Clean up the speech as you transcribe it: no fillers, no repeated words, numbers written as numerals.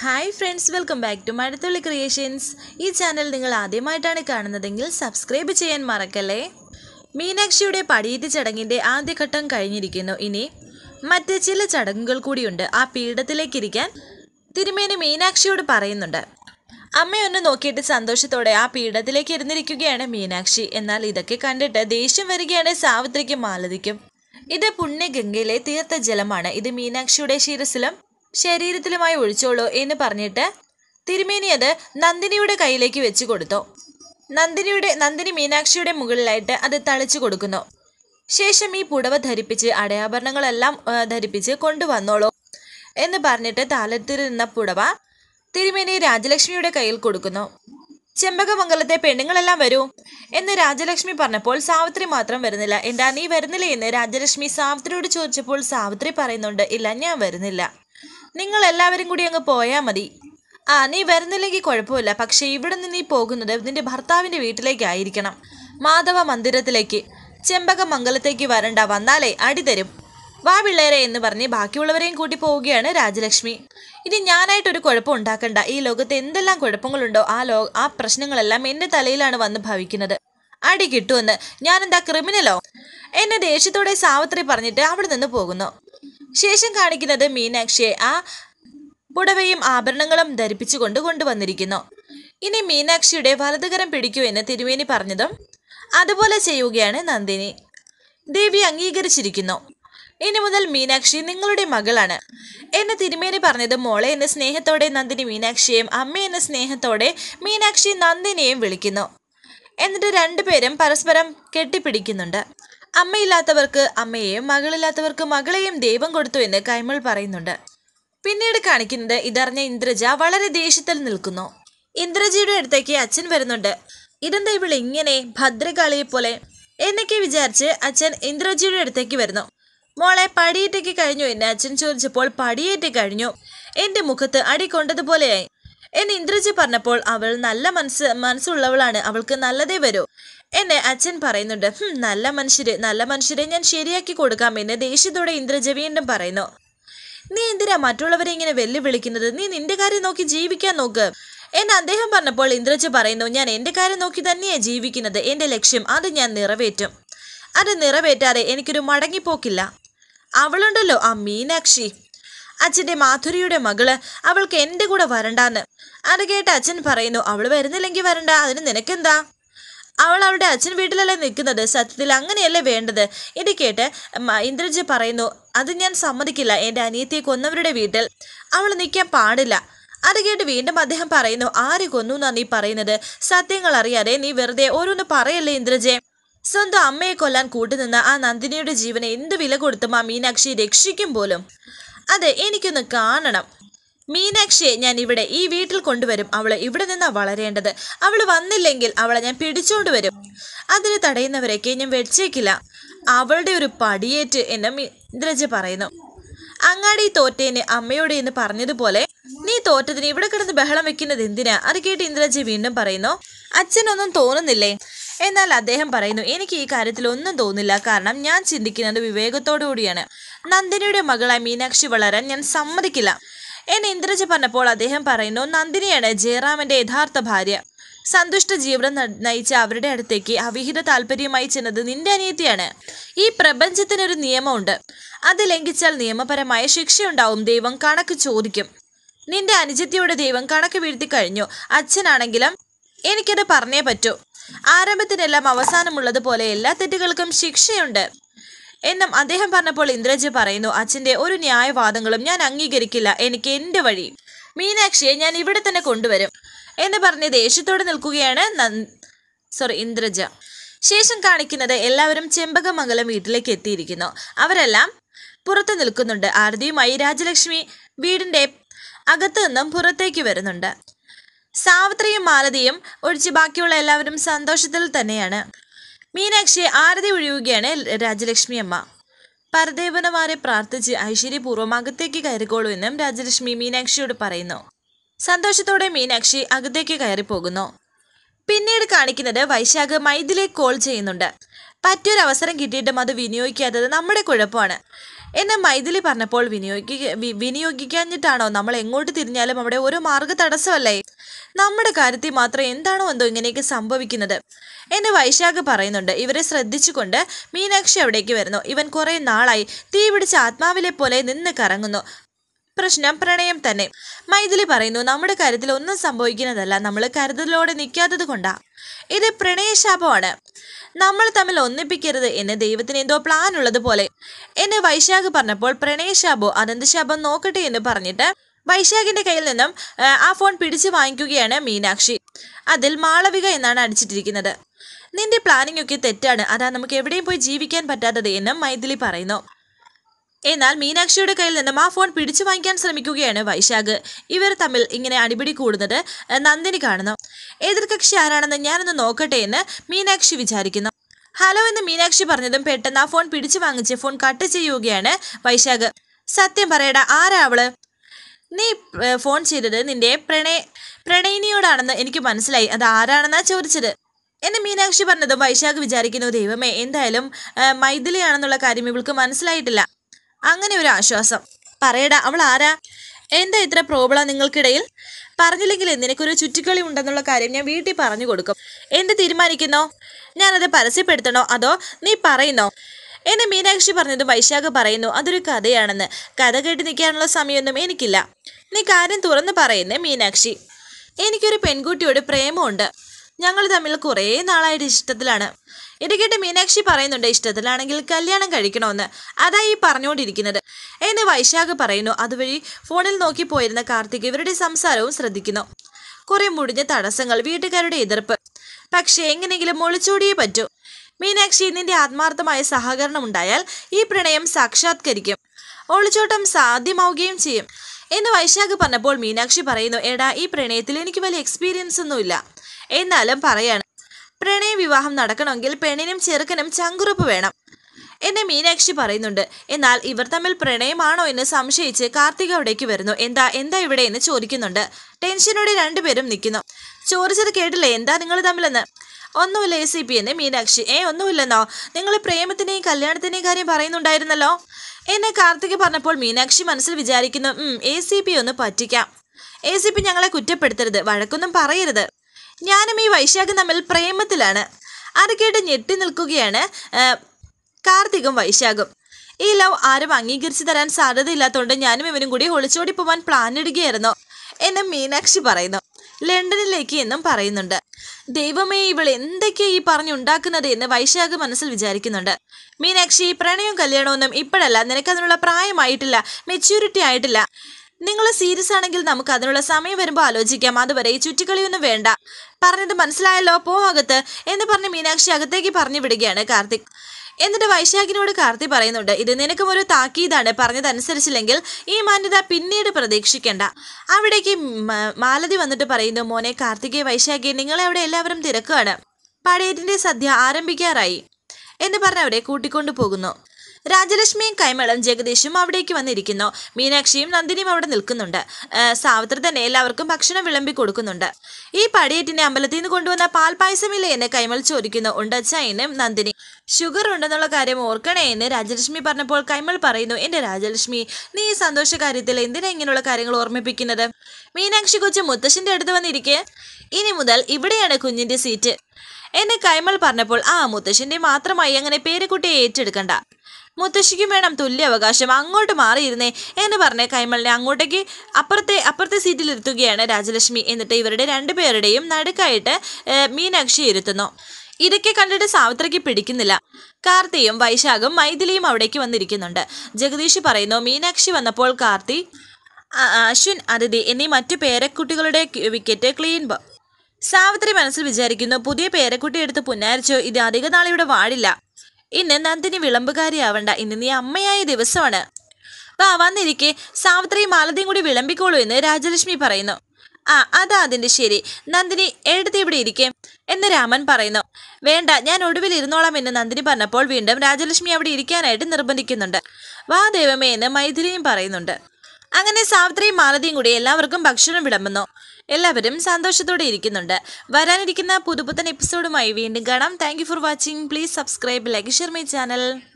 Hi friends, welcome back to Mazhathulli creations. ഈ channel നിങ്ങൾ ആദ്യമായിട്ടാണ് കാണുന്നതെങ്കിൽ സബ്സ്ക്രൈബ് ചെയ്യാൻ മറക്കല്ലേ. മീനാക്ഷിയുടെ പടിയേറ്റ് ചടങ്ങിൻ്റെ ആദ്യഘട്ടം കഴിഞ്ഞിരിക്കുന്നു. ഇനി മറ്റ് ചില ചടങ്ങുകൾ കൂടിയുണ്ട്. ആ പീഠത്തിലേക്കിരിക്കാൻ തിരുമേനി മീനാക്ഷിയോട് പറയുന്നുണ്ട്. അമ്മയൊന്ന് നോക്കിയിട്ട് സന്തോഷത്തോടെ ആ പീഠത്തിലേക്ക് ഇരുന്നിരിക്കുകയാണ് മീനാക്ഷി. എന്നാൽ ഇതൊക്കെ കണ്ടിട്ട് ദേഷ്യം വരികയാണ് സാവിത്രിക്കും മാലതിക്കും. ഇത് പുണ്യഗംഗയിലെ തീർത്ഥ ജലമാണ്. ഇത് മീനാക്ഷിയുടെ ശിരസിലും ശരീരത്തിലുമായി ഒഴിച്ചോളൂ എന്ന് പറഞ്ഞിട്ട് തിരുമേനി അത് നന്ദിനിയുടെ കയ്യിലേക്ക് വെച്ച് കൊടുത്തു. നന്ദിനി മീനാക്ഷിയുടെ മുകളിലായിട്ട് അത് തളിച്ചു കൊടുക്കുന്നു. ശേഷം ഈ പുടവ ധരിപ്പിച്ച് അടയാഭരണങ്ങളെല്ലാം ധരിപ്പിച്ച് കൊണ്ടുവന്നോളൂ എന്ന് പറഞ്ഞിട്ട് താലത്തിരുന്ന പുടവ തിരുമേനി രാജലക്ഷ്മിയുടെ കയ്യിൽ കൊടുക്കുന്നു. ചെമ്പകമംഗലത്തെ പെണ്ണുങ്ങളെല്ലാം വരൂ എന്ന് രാജലക്ഷ്മി പറഞ്ഞപ്പോൾ സാവിത്രി മാത്രം വരുന്നില്ല. എന്താ നീ വരുന്നില്ല എന്ന് രാജലക്ഷ്മി സാവിത്രിയോട് ചോദിച്ചപ്പോൾ സാവിത്രി പറയുന്നുണ്ട്, ഇല്ല ഞാൻ വരുന്നില്ല, നിങ്ങൾ എല്ലാവരും കൂടി അങ്ങ് പോയാൽ മതി. നീ വരുന്നില്ലെങ്കിൽ കുഴപ്പമില്ല, പക്ഷെ ഇവിടെ നിന്ന് നീ പോകുന്നത് നിന്റെ ഭർത്താവിൻ്റെ വീട്ടിലേക്കായിരിക്കണം, മാധവ മന്ദിരത്തിലേക്ക്. ചെമ്പകമംഗലത്തേക്ക് വരണ്ട, വന്നാലേ അടി തരും. വാ പിള്ളേരെ എന്ന് പറഞ്ഞ് ബാക്കിയുള്ളവരെയും കൂട്ടി പോവുകയാണ് രാജലക്ഷ്മി. ഇനി ഞാനായിട്ടൊരു കുഴപ്പം ഉണ്ടാക്കണ്ട. ഈ ലോകത്ത് എന്തെല്ലാം കുഴപ്പങ്ങളുണ്ടോ ആ പ്രശ്നങ്ങളെല്ലാം എൻ്റെ തലയിലാണ് വന്ന് ഭവിക്കുന്നത്. അടി കിട്ടുമെന്ന് ഞാനെന്താ ക്രിമിനലോ? എന്നെ ദേഷ്യത്തോടെ സാവിത്രി പറഞ്ഞിട്ട് അവിടെ നിന്ന് പോകുന്നു. ശേഷം കാണിക്കുന്നത് മീനാക്ഷിയെ ആ പുടവയും ആഭരണങ്ങളും ധരിപ്പിച്ചു കൊണ്ടുവന്നിരിക്കുന്നു. ഇനി മീനാക്ഷിയുടെ വലതുകരം പിടിക്കൂ എന്ന് തിരുമേനി പറഞ്ഞതും അതുപോലെ ചെയ്യുകയാണ് നന്ദിനി. ദേവി അംഗീകരിച്ചിരിക്കുന്നു. ഇനി മുതൽ മീനാക്ഷി നിങ്ങളുടെ മകളാണ് എന്ന് തിരുമേനി പറഞ്ഞത് മോളെ എന്ന സ്നേഹത്തോടെ നന്ദിനി മീനാക്ഷിയെയും അമ്മ എന്ന സ്നേഹത്തോടെ മീനാക്ഷി നന്ദിനിയെയും വിളിക്കുന്നു. എന്നിട്ട് രണ്ടുപേരും പരസ്പരം കെട്ടിപ്പിടിക്കുന്നുണ്ട്. അമ്മയില്ലാത്തവർക്ക് അമ്മയെയും മകളില്ലാത്തവർക്ക് മകളെയും ദൈവം കൊടുത്തു എന്ന് കൈമൾ പറയുന്നുണ്ട്. പിന്നീട് കാണിക്കുന്നത് ഇതറിഞ്ഞ ഇന്ദ്രജ വളരെ ദേഷ്യത്തിൽ നിൽക്കുന്നു. ഇന്ദ്രജയുടെ അടുത്തേക്ക് അച്ഛൻ വരുന്നുണ്ട്. ഇതെന്താ ഇവൾ ഇങ്ങനെ ഭദ്രകാളിയെ പോലെ എന്നൊക്കെ വിചാരിച്ച് അച്ഛൻ ഇന്ദ്രജയുടെ അടുത്തേക്ക് വരുന്നു. മോളെ പടിയേറ്റേക്ക് കഴിഞ്ഞു എന്ന് അച്ഛൻ ചോദിച്ചപ്പോൾ പടിയേറ്റ് കഴിഞ്ഞു, എൻ്റെ മുഖത്ത് അടി കൊണ്ടതുപോലെയായി എന്ന് ഇന്ദ്രജ പറഞ്ഞപ്പോൾ അവൾ നല്ല മനസ്സുള്ളവളാണ്, അവൾക്ക് നല്ലതേ വരൂ എന്നെ അച്ഛൻ പറയുന്നുണ്ട്. നല്ല മനുഷ്യരെ ഞാൻ ശരിയാക്കി കൊടുക്കാം എന്ന് ദേഷ്യത്തോടെ ഇന്ദ്രജ വീണ്ടും പറയുന്നു. നീ എന്തിനാ മറ്റുള്ളവരെ ഇങ്ങനെ വെല്ലുവിളിക്കുന്നത്? നീ നിന്റെ കാര്യം നോക്കി ജീവിക്കാൻ നോക്ക് എന്ന് അദ്ദേഹം പറഞ്ഞപ്പോൾ ഇന്ദ്രജ പറയുന്നു, ഞാൻ എൻ്റെ കാര്യം നോക്കി തന്നെയാണ് ജീവിക്കുന്നത്, എൻ്റെ ലക്ഷ്യം അത് ഞാൻ നിറവേറ്റും, അത് നിറവേറ്റാതെ എനിക്കൊരു മടങ്ങിപ്പോക്കില്ല. അവളുണ്ടല്ലോ ആ മീനാക്ഷി, അച്ഛൻ്റെ മാധുരിയുടെ മകള്, അവൾക്ക് എൻ്റെ കൂടെ വരണ്ടാന്ന്. അത് കേട്ട് അച്ഛൻ പറയുന്നു, അവൾ വരുന്നില്ലെങ്കിൽ വരണ്ട, അതിന് നിനക്കെന്താ? അവൾ അവളുടെ അച്ഛൻ വീട്ടിലല്ലേ നിൽക്കുന്നത്, സത്യത്തിൽ അങ്ങനെയല്ലേ വേണ്ടത്. ഇത് കേട്ട് ഇന്ദ്രജ പറയുന്നു, അത് ഞാൻ സമ്മതിക്കില്ല, എൻ്റെ അനിയത്തിയെ കൊന്നവരുടെ വീട്ടിൽ അവൾ നിൽക്കാൻ പാടില്ല. അത് കേട്ട് വീണ്ടും അദ്ദേഹം പറയുന്നു, ആര് കൊന്നു എന്നാ നീ പറയുന്നത്? സത്യങ്ങൾ അറിയാതെ നീ വെറുതെ ഓരോന്ന് പറയല്ലേ ഇന്ദ്രജെ. സ്വന്തം അമ്മയെ കൊല്ലാൻ കൂട്ടുനിന്ന ആ നന്ദിനിയുടെ ജീവനെ എന്ത് വില കൊടുത്തും ആ മീനാക്ഷി രക്ഷിക്കും പോലും. അതെ, എനിക്കൊന്ന് കാണണം. മീനാക്ഷിയെ ഞാൻ ഇവിടെ ഈ വീട്ടിൽ കൊണ്ടുവരും. അവള് ഇവിടെ നിന്നാ വളരേണ്ടത്. അവള് വന്നില്ലെങ്കിൽ അവളെ ഞാൻ പിടിച്ചോണ്ട് വരും. അതിന് തടയുന്നവരൊക്കെ ഞാൻ വെച്ചേക്കില്ല. അവളുടെ ഒരു പടിയേറ്റ് എന്ന് ഇന്ദ്രജ പറയുന്നു. അങ്ങാടി തോറ്റേന് അമ്മയോട് എന്ന് പറഞ്ഞതുപോലെ നീ തോറ്റതിന് ഇവിടെ കിടന്ന് ബഹളം വെക്കുന്നത് എന്തിനാ? അത് കേട്ട് ഇന്ദ്രജ വീണ്ടും പറയുന്നു, അച്ഛനൊന്നും തോന്നുന്നില്ലേ? എന്നാൽ അദ്ദേഹം പറയുന്നു, എനിക്ക് ഈ കാര്യത്തിൽ ഒന്നും തോന്നില്ല, കാരണം ഞാൻ ചിന്തിക്കുന്നത് വിവേകത്തോടു കൂടിയാണ്. നന്ദിനിയുടെ മകളായി മീനാക്ഷി വളരാൻ ഞാൻ സമ്മതിക്കില്ല എന്ന് ഇന്ദ്രജ പറഞ്ഞപ്പോൾ അദ്ദേഹം പറയുന്നു, നന്ദിനിയാണ് ജയറാമന്റെ യഥാർത്ഥ ഭാര്യ. സന്തുഷ്ട ജീവിതം നയിച്ച അവരുടെ അടുത്തേക്ക് അവിഹിത താല്പര്യമായി ചെന്നത് നിന്റെ അനിയത്തിയാണ്. ഈ പ്രപഞ്ചത്തിനൊരു നിയമമുണ്ട്, അത് ലംഘിച്ചാൽ നിയമപരമായ ശിക്ഷയുണ്ടാവും. ദൈവം കണക്ക് ചോദിക്കും. നിന്റെ അനുജത്തിയോട് ദൈവം കണക്ക് വീഴ്ത്തി കഴിഞ്ഞു. അച്ഛനാണെങ്കിലും എനിക്കത് പറഞ്ഞേ പറ്റൂ. ആരംഭത്തിനെല്ലാം അവസാനമുള്ളതുപോലെ എല്ലാ തെറ്റുകൾക്കും ശിക്ഷയുണ്ട് എന്നും അദ്ദേഹം പറഞ്ഞപ്പോൾ ഇന്ദ്രജ പറയുന്നു, അച്ഛൻ്റെ ഒരു ന്യായവാദങ്ങളും ഞാൻ അംഗീകരിക്കില്ല. എനിക്ക് എൻ്റെ വഴി. മീനാക്ഷിയെ ഞാൻ ഇവിടെ തന്നെ കൊണ്ടുവരും എന്ന് പറഞ്ഞ് ദേഷ്യത്തോടെ നിൽക്കുകയാണ് ഇന്ദ്രജ. ശേഷം കാണിക്കുന്നത് എല്ലാവരും ചെമ്പകമംഗലം വീട്ടിലേക്ക് എത്തിയിരിക്കുന്നു. അവരെല്ലാം പുറത്ത് നിൽക്കുന്നുണ്ട്. ആരതിയുമായി രാജലക്ഷ്മി വീടിൻ്റെ അകത്തു നിന്നും പുറത്തേക്ക് വരുന്നുണ്ട്. സാവിത്രിയും മാലതിയും ഒഴിച്ച് ബാക്കിയുള്ള എല്ലാവരും സന്തോഷത്തിൽ തന്നെയാണ്. മീനാക്ഷിയെ ആരതി ഒഴിയുകയാണ് രാജലക്ഷ്മി അമ്മ. പരദേവനമാരെ പ്രാർത്ഥിച്ച് ഐശ്വര്യപൂർവ്വം അകത്തേക്ക് കയറിക്കോളൂ എന്നും രാജലക്ഷ്മി മീനാക്ഷിയോട് പറയുന്നു. സന്തോഷത്തോടെ മീനാക്ഷി അകത്തേക്ക് കയറിപ്പോകുന്നു. പിന്നീട് കാണിക്കുന്നത് വൈശാഖ് മൈഥിലെ കോൾ ചെയ്യുന്നുണ്ട്. പറ്റിയൊരവസരം കിട്ടിയിട്ടും അത് വിനിയോഗിക്കാത്തത് നമ്മുടെ കുഴപ്പമാണ്. എന്നെ മൈഥിലി പറഞ്ഞപ്പോൾ വിനിയോഗിക്കാഞ്ഞിട്ടാണോ? നമ്മൾ എങ്ങോട്ട് തിരിഞ്ഞാലും അവിടെ ഒരു മാർഗ തടസ്സമല്ലേ? നമ്മുടെ കാര്യത്തിൽ മാത്രം എന്താണോ എന്തോ ഇങ്ങനെയൊക്കെ സംഭവിക്കുന്നത് എന്നെ വൈശാഖ് പറയുന്നുണ്ട്. ഇവരെ ശ്രദ്ധിച്ചുകൊണ്ട് മീനാക്ഷി അവിടേക്ക് വരുന്നു. ഇവൻ കുറെ നാളായി തീ പിടിച്ച ആത്മാവിലെ പോലെ നിന്ന് കറങ്ങുന്നു. പ്രശ്നം പ്രണയം തന്നെ. മൈഥിലി പറയുന്നു, നമ്മുടെ കാര്യത്തിൽ ഒന്നും സംഭവിക്കുന്നതല്ല, നമ്മൾ കരുതലോടെ നിൽക്കാത്തത് കൊണ്ടാ. ഇത് പ്രണയശാപമാണ്. നമ്മൾ തമ്മിൽ ഒന്നിപ്പിക്കരുത് എന്ന് ദൈവത്തിന് എന്തോ പ്ലാൻ ഉള്ളത് പോലെ എന്നെ വൈശാഖ് പറഞ്ഞപ്പോൾ പ്രണയശാപോ അതെന്ത് ശാപം നോക്കട്ടെ എന്ന് പറഞ്ഞിട്ട് വൈശാഖിന്റെ കയ്യിൽ നിന്നും ആ ഫോൺ പിടിച്ചു വാങ്ങിക്കുകയാണ് മീനാക്ഷി. അതിൽ മാളവിക എന്നാണ് അടിച്ചിട്ടിരിക്കുന്നത്. നിന്റെ പ്ലാനിംഗ് ഒക്കെ തെറ്റാണ്, അതാ നമുക്ക് എവിടെയും പോയി ജീവിക്കാൻ പറ്റാത്തത് എന്നും മൈഥിലി പറയുന്നു. എന്നാൽ മീനാക്ഷിയുടെ കയ്യിൽ നിന്നും ആ ഫോൺ പിടിച്ചു വാങ്ങിക്കാൻ ശ്രമിക്കുകയാണ് വൈശാഖ്. ഇവർ തമ്മിൽ ഇങ്ങനെ അടിപിടി കൂടുന്നത് നന്ദിനി കാണുന്നു. എതിർകക്ഷി ആരാണെന്ന് ഞാനൊന്ന് നോക്കട്ടെ എന്ന് മീനാക്ഷി വിചാരിക്കുന്നു. ഹലോ എന്ന് മീനാക്ഷി പറഞ്ഞതും പെട്ടെന്ന് ആ ഫോൺ പിടിച്ചു വാങ്ങിച്ച് ഫോൺ കട്ട് ചെയ്യുകയാണ് വൈശാഖ്. സത്യം പറയടാ, ആരാ അവള്? നീ ഫോൺ ചെയ്തത് നിന്റെ പ്രണയിനിയോടാണെന്ന് എനിക്ക് മനസ്സിലായി, അത് ആരാണെന്നാ ചോദിച്ചത് എന്നെ മീനാക്ഷി പറഞ്ഞതും വൈശാഖ് വിചാരിക്കുന്നു, ദൈവമേ, എന്തായാലും മൈഥിലിയാണെന്നുള്ള കാര്യം ഇവൾക്ക് മനസ്സിലായിട്ടില്ല. അങ്ങനെ ഒരു ആശ്വാസം. പറയടാ, അവൾ ആരാ? എന്താ ഇത്ര പ്രോബ്ലം നിങ്ങൾക്കിടയിൽ? പറഞ്ഞില്ലെങ്കിൽ നിനക്കൊരു ചുറ്റിക്കളി ഉണ്ടെന്നുള്ള കാര്യം ഞാൻ വീട്ടിൽ പറഞ്ഞു കൊടുക്കും. എന്ത് തീരുമാനിക്കുന്നോ? ഞാനത് പരസ്യപ്പെടുത്തണോ അതോ നീ പറയുന്നോ എന്നെ മീനാക്ഷി പറഞ്ഞതും വൈശാഖ് പറയുന്നു, അതൊരു കഥയാണെന്ന്. കഥ കേട്ട് നിൽക്കാനുള്ള സമയമൊന്നും എനിക്കില്ല. നീ കാര്യം തുറന്ന് പറയുന്നേ മീനാക്ഷി. എനിക്കൊരു പെൺകുട്ടിയോട് പ്രേമമുണ്ട്. ഞങ്ങൾ തമ്മിൽ കുറേ നാളായിട്ട് ഇഷ്ടത്തിലാണ്. ഇടയ്ക്കിട്ട് മീനാക്ഷി പറയുന്നുണ്ട്, ഇഷ്ടത്തിലാണെങ്കിൽ കല്യാണം കഴിക്കണമെന്ന്. അതാ ഈ പറഞ്ഞുകൊണ്ടിരിക്കുന്നത് എന്ന് വൈശാഖ് പറയുന്നു. അതുവഴി ഫോണിൽ നോക്കിപ്പോയിരുന്ന കാർത്തിക് ഇവരുടെ സംസാരവും ശ്രദ്ധിക്കുന്നു. കുറെ മുടിഞ്ഞ തടസ്സങ്ങൾ, വീട്ടുകാരുടെ എതിർപ്പ്. പക്ഷെ എങ്ങനെയെങ്കിലും ഒളിച്ചോടിയേ പറ്റൂ. മീനാക്ഷി, നിന്റെ ആത്മാർത്ഥമായ സഹകരണം ഉണ്ടായാൽ ഈ പ്രണയം സാക്ഷാത്കരിക്കും, ഒളിച്ചോട്ടം സാധ്യമാവുകയും ചെയ്യും എന്ന് വൈശാഖ് പറഞ്ഞപ്പോൾ മീനാക്ഷി പറയുന്നു, എടാ, ഈ പ്രണയത്തിൽ എനിക്ക് വലിയ എക്സ്പീരിയൻസ് ഒന്നുമില്ല, എന്നാലും പറയാണ്, പ്രണയ വിവാഹം നടക്കണമെങ്കിൽ പെണ്ണിനും ചെറുക്കനും ചങ്കുറപ്പ് വേണം എന്നെ മീനാക്ഷി പറയുന്നുണ്ട്. എന്നാൽ ഇവർ തമ്മിൽ പ്രണയമാണോ എന്ന് സംശയിച്ച് കാർത്തിക അവിടേക്ക് വരുന്നു. എന്താ ഇവിടെ എന്ന് ചോദിക്കുന്നുണ്ട്. ടെൻഷനോടെ രണ്ടുപേരും നിൽക്കുന്നു. ചോദിച്ചത് കേട്ടില്ലേ, എന്താ നിങ്ങൾ തമ്മിലെന്ന്? ഒന്നുമില്ല ACP എന്ന് മീനാക്ഷി. ഒന്നുമില്ലെന്നോ? നിങ്ങൾ പ്രേമത്തിന്റെയും കല്യാണത്തിന്റെയും കാര്യം പറയുന്നുണ്ടായിരുന്നല്ലോ എന്നെ കാർത്തിക പറഞ്ഞപ്പോൾ മീനാക്ഷി മനസ്സിൽ വിചാരിക്കുന്നു, ACP ഒന്ന് പറ്റിക്കാം. ACP ഞങ്ങളെ കുറ്റപ്പെടുത്തരുത്, വഴക്കൊന്നും പറയരുത്. ഞാനും ഈ വൈശാഖും തമ്മിൽ പ്രേമത്തിലാണ്. അത് കേട്ട് ഞെട്ടി നിൽക്കുകയാണ് കാർത്തികും വൈശാഖും. ഈ ലവ് ആരും അംഗീകരിച്ചു തരാൻ സാധ്യതയില്ലാത്തതുകൊണ്ട് ഞാനും ഇവനും കൂടി ഒളിച്ചോടി പോവാൻ പ്ലാൻ ഇടുകയായിരുന്നു എന്നും മീനാക്ഷി പറയുന്നു. ലണ്ടനിലേക്ക് എന്നും പറയുന്നുണ്ട്. ദൈവമേ, ഇവൾ എന്തൊക്കെയാ ഈ പറഞ്ഞുണ്ടാക്കുന്നത് എന്ന് വൈശാഖ് മനസ്സിൽ വിചാരിക്കുന്നുണ്ട്. മീനാക്ഷി, പ്രണയവും കല്യാണമൊന്നും ഇപ്പോഴല്ല, നിനക്കതിനുള്ള പ്രായമായിട്ടില്ല, മെച്യൂരിറ്റി ആയിട്ടില്ല. നിങ്ങൾ സീരിയസ് ആണെങ്കിൽ നമുക്ക് അതിനുള്ള സമയം വരുമ്പോൾ ആലോചിക്കാം. അതുവരെ ഈ ചുറ്റിക്കളിയൊന്നും വേണ്ട. പറഞ്ഞത് മനസ്സിലായല്ലോ, പോകത്ത് എന്ന് പറഞ്ഞ് മീനാക്ഷി അകത്തേക്ക് പറഞ്ഞു വിടുകയാണ് കാർത്തിക്. എന്നിട്ട് വൈശാഖിനോട് കാർത്തി പറയുന്നുണ്ട്, ഇത് നിനക്കും ഒരു താക്കീതാണ്. പറഞ്ഞതനുസരിച്ചില്ലെങ്കിൽ ഈ മാന്യത പിന്നീട് പ്രതീക്ഷിക്കേണ്ട. അവിടേക്ക് മാലതി വന്നിട്ട് പറയുന്നു, മോനെ കാർത്തികെ, വൈശാഖി, നിങ്ങളെ അവിടെ എല്ലാവരും തിരക്കുകയാണ്, പടയേറ്റിന്റെ സദ്യ ആരംഭിക്കാറായി എന്ന് പറഞ്ഞ് അവരെ കൂട്ടിക്കൊണ്ടു പോകുന്നു. രാജലക്ഷ്മിയും കൈമളും ജഗദീഷും അവിടേക്ക് വന്നിരിക്കുന്നു. മീനാക്ഷിയും നന്ദിനിയും അവിടെ നിൽക്കുന്നുണ്ട്. സാവിത്രി തന്നെ എല്ലാവർക്കും ഭക്ഷണം വിളമ്പി കൊടുക്കുന്നുണ്ട്. ഈ പടിയേറ്റിനെ അമ്പലത്തിൽ നിന്ന് കൊണ്ടുവന്ന പാൽപായസമില്ലേ എന്ന് കൈമൾ ചോദിക്കുന്നു. ഉണ്ടച്ച എന്ന് നന്ദിനി. ഷുഗർ ഉണ്ടെന്നുള്ള കാര്യം ഓർക്കണേ എന്ന് രാജലക്ഷ്മി പറഞ്ഞപ്പോൾ കൈമൾ പറയുന്നു, എന്റെ രാജലക്ഷ്മി, നീ ഈ സന്തോഷ കാര്യത്തിൽ എന്തിനാ ഇങ്ങനെയുള്ള കാര്യങ്ങൾ ഓർമ്മിപ്പിക്കുന്നത്? മീനാക്ഷി കൊച്ചു മുത്തശ്ശിന്റെ അടുത്ത് വന്നിരിക്കെ, ഇനി മുതൽ ഇവിടെയാണ് കുഞ്ഞിന്റെ സീറ്റ് എന്നെ കൈമൾ പറഞ്ഞപ്പോൾ, മുത്തശ്ശിന്റെ മാത്രമായി അങ്ങനെ പേരക്കുട്ടിയെ ഏറ്റെടുക്കണ്ട, മുത്തശ്ശിക്കും വേണം തുല്യ അവകാശം, അങ്ങോട്ട് മാറിയിരുന്നേ എന്ന് പറഞ്ഞ് കൈമളിനെ അങ്ങോട്ടേക്ക് അപ്പുറത്തെ സീറ്റിൽ ഇരുത്തുകയാണ് രാജലക്ഷ്മി. എന്നിട്ട് ഇവരുടെ രണ്ടുപേരുടെയും നടുക്കായിട്ട് മീനാക്ഷി ഇരുത്തുന്നു. ഇതൊക്കെ കണ്ടിട്ട് സാവിത്രിക്ക് പിടിക്കുന്നില്ല. കാർത്തിയും വൈശാഖും മൈഥിലിയും അവിടേക്ക് വന്നിരിക്കുന്നുണ്ട്. ജഗദീഷ് പറയുന്നു, മീനാക്ഷി വന്നപ്പോൾ കാർത്തി, അശ്വിൻ, അതിഥി എന്നീ മറ്റു പേരക്കുട്ടികളുടെ വിക്കറ്റ് ക്ലീൻ. സാവിത്രി മനസ്സിൽ വിചാരിക്കുന്നു, പുതിയ പേരക്കുട്ടി എടുത്ത് പുന്നാരിച്ചോ, ഇത് അധിക നാളിവിടെ വാടില്ല. ഇന്ന് നന്ദിനി വിളമ്പുകാരിയാവണ്ട, ഇന്ന് നീ അമ്മയായ ദിവസമാണ്. വന്നിരിക്കെ സാവിത്രിയും മാലതിയും കൂടി വിളമ്പിക്കോളൂ എന്ന് രാജലക്ഷ്മി പറയുന്നു. അതാ അതിന്റെ ശരി, നന്ദിനി എടുത്ത് ഇവിടെ ഇരിക്കേ എന്ന് രാമൻ പറയുന്നു. വേണ്ട, ഞാൻ ഒടുവിൽ ഇരുന്നോളാം എന്ന് നന്ദിനി പറഞ്ഞപ്പോൾ വീണ്ടും രാജലക്ഷ്മി അവിടെ ഇരിക്കാനായിട്ട് നിർബന്ധിക്കുന്നുണ്ട്. വാ ദൈവമേ എന്ന് മൈഥിലിയും പറയുന്നുണ്ട്. അങ്ങനെ സാവിത്രിയും മാലതിയും കൂടി എല്ലാവർക്കും ഭക്ഷണം വിളമ്പുന്നു. എല്ലാവരും സന്തോഷത്തോടെ ഇരിക്കുന്നുണ്ട്. വരാനിരിക്കുന്ന പുതുപുത്തൻ എപ്പിസോഡുമായി വീണ്ടും കാണാം. Thank you for watching. Please subscribe, like, share my channel.